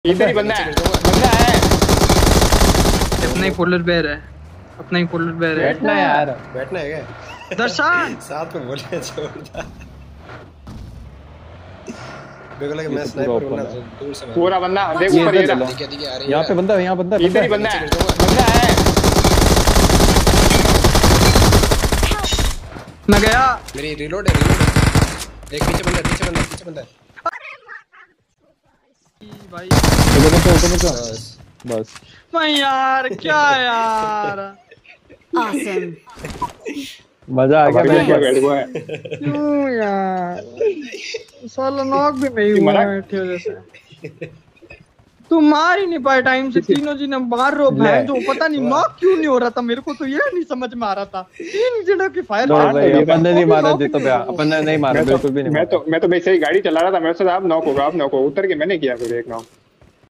इधर ही बंदा है, बंदा है। अपना ही पोलर बेयर है, अपना ही पोलर बेयर है। बैठना है यार, बैठना है क्या? दर्शन साथ में बोले छोड़ता। देखो लगे मैं स्नाइपर हूं ना, दूर से पूरा बंदा देख ऊपर ये रहा। दिखे आ रही है यहाँ पे बंदा है, यहाँ बंदा है, इधर ही बंदा है, बंदा है। मैं गया। मेरी रिलोड है, रिलोड है। एक पीछे बंदा है, पीछे बंदा है, पीछे बंदा है भाई। बस मैं यार क्या यार Awesome. मजा आ गया मेरे को। बैठ गया है। क्यों यार साला नॉक भी नहीं हुआ बैठे हो जैसे। तू मार ही नहीं पाए टाइम से, तीनों जी ने मार रो भैन जो पता नहीं नॉक क्यों नहीं हो रहा था। मेरे को तो ये नहीं समझ में आ रहा था। 3 जगह की फायर अपन ने नहीं मारा दे तो भैया, अपन ने नहीं मारा बिल्कुल भी नहीं। मैं तो वैसे ही गाड़ी चला रहा था, मेरे से आप नॉक होगा, आप नॉक हो। उतर के मैंने किया फिर एक नॉक।